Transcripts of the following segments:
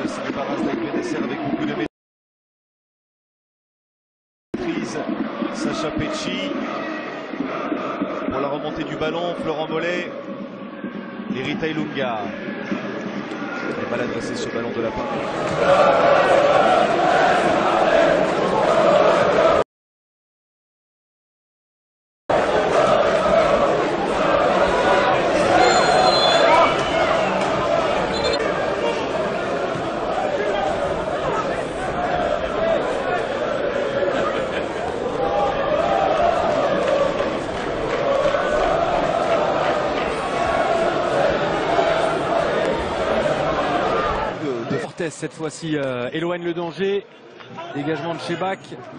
se débarrasse d'Aïd Benasser avec beaucoup de maîtrise. Sacha Pecci pour la remontée du ballon. Florent Mollet. Erita Ilunga. Il est mal adressé ce ballon de la part. Cette fois-ci éloigne le danger. Dégagement de Chebak.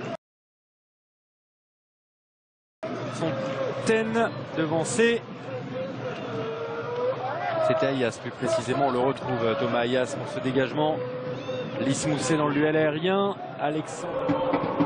Fontaine devancé. C'était Ayas plus précisément. On le retrouve Thomas Ayas pour ce dégagement. Lys Mousset dans le duel aérien. Alexandre.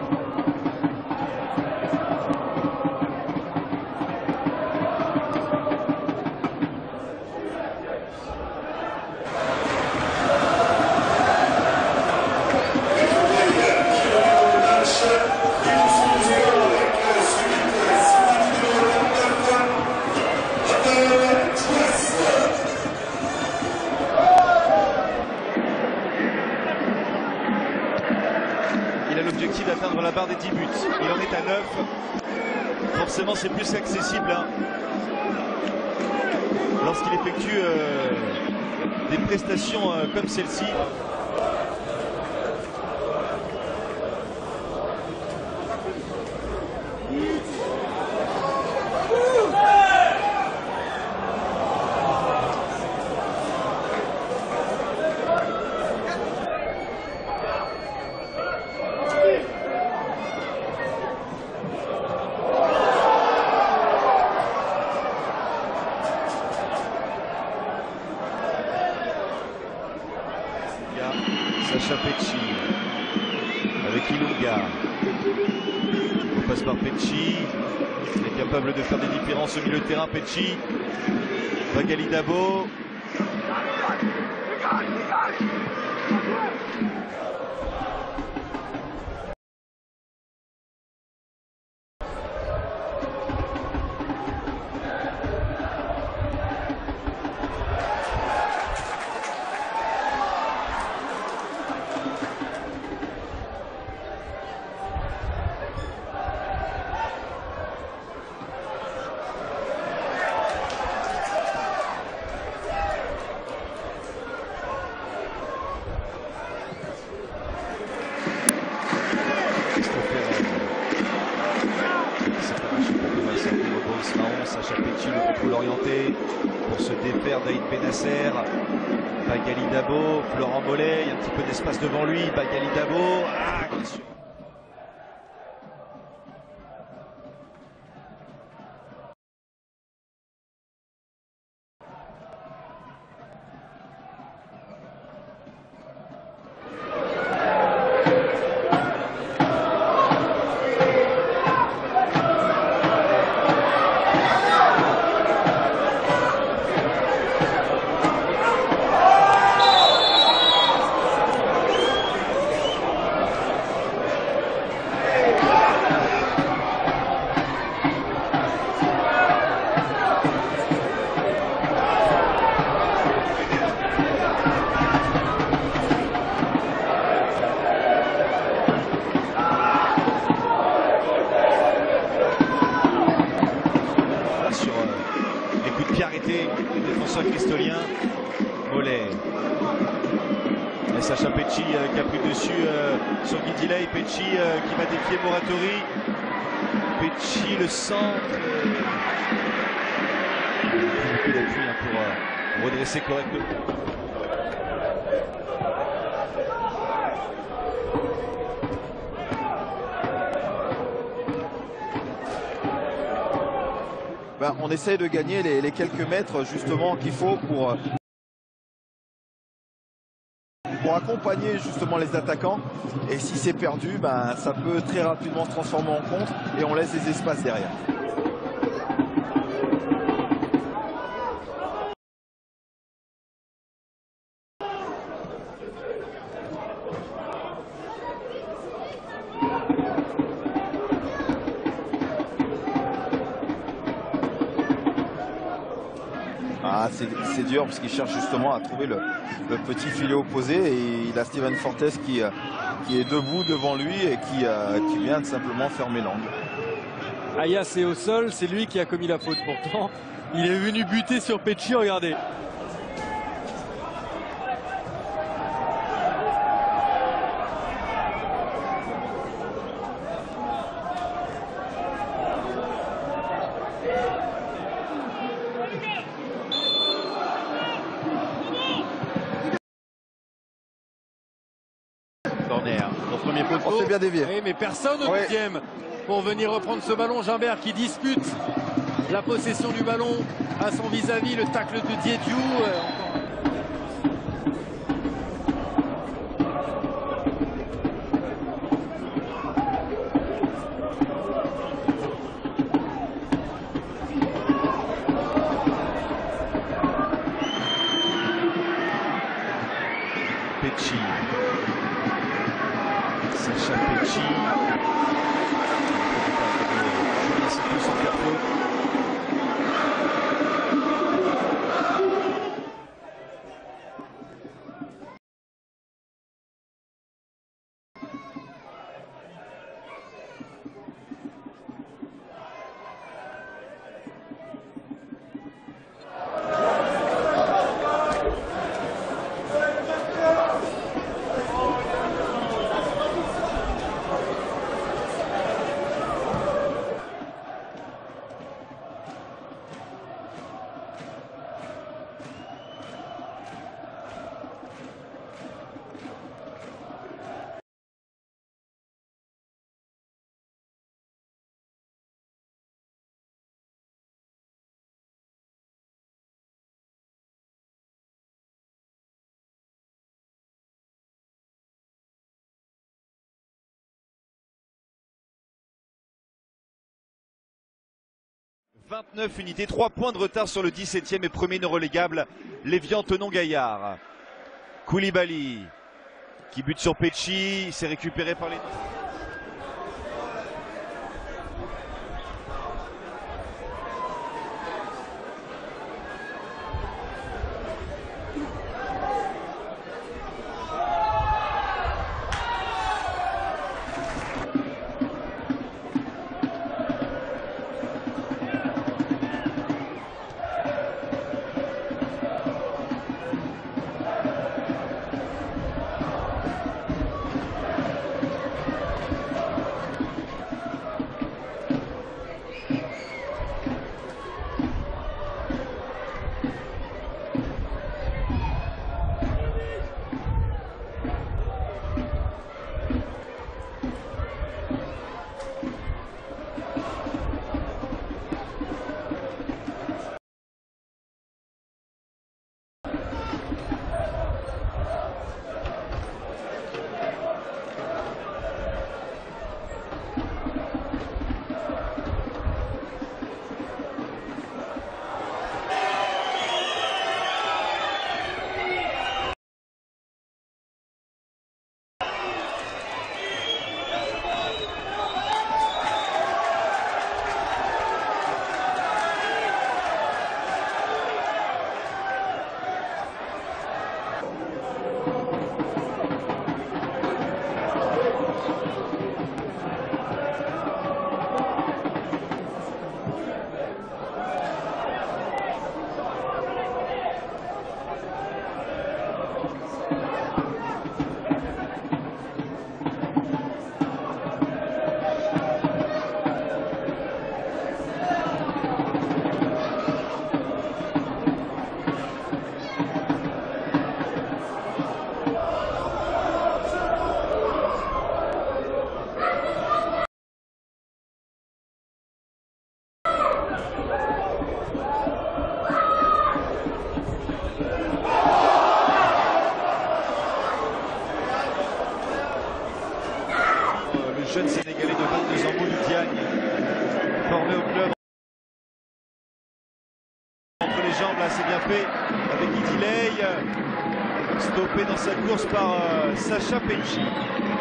Il a l'objectif d'atteindre la barre des 10 buts. Il en est à 9. Forcément, c'est plus accessible hein, lorsqu'il effectue des prestations comme celle-ci. Sacha Pecci avec Ilunga. On passe par Pecci. Il est capable de faire des différences au milieu de terrain. Pecci. Bagali Dabo. Sacha Pecci, le contrôle orienté pour se défaire d'Aïd Benasser. Bagali Dabo, Florent Mollet, il y a un petit peu d'espace devant lui. Bagali Dabo, bien sûr. Arrêté le défenseur cristolien. Mollet. Et Sacha Pecci qui a pris dessus sur Guidilay. Pecci qui va défier Moratori. Pecci le centre. Beaucoup d'appui pour redresser correctement. On essaye de gagner les quelques mètres justement qu'il faut pour accompagner justement les attaquants. Et si c'est perdu, ça peut très rapidement se transformer en contre et on laisse des espaces derrière. Ah, c'est dur parce qu'il cherche justement à trouver le petit filet opposé et il a Steven Fortes qui est debout devant lui et qui vient de simplement fermer l'angle. Ayas est au sol, c'est lui qui a commis la faute pourtant. Il est venu buter sur Pecci, regardez. Corner, au premier On poteau. s'est bien dévié. Oui, mais personne au deuxième pour venir reprendre ce ballon. Gimbert qui dispute la possession du ballon à son vis-à-vis, le tacle de Diédiou. Pecci. Sacha Pecci. Julien Sito sans faire faute. « 29 unités, 3 points de retard sur le 17e et premier non relégable, l'Évian Tenon-Gaillard. Koulibaly qui bute sur Pecci, c'est récupéré par les... jeune Sénégalais de 22 ans, Modou Diagne, formé au club. Entre les jambes, là, c'est bien fait avec Guy Delay, stoppé dans sa course par Sacha Pecci.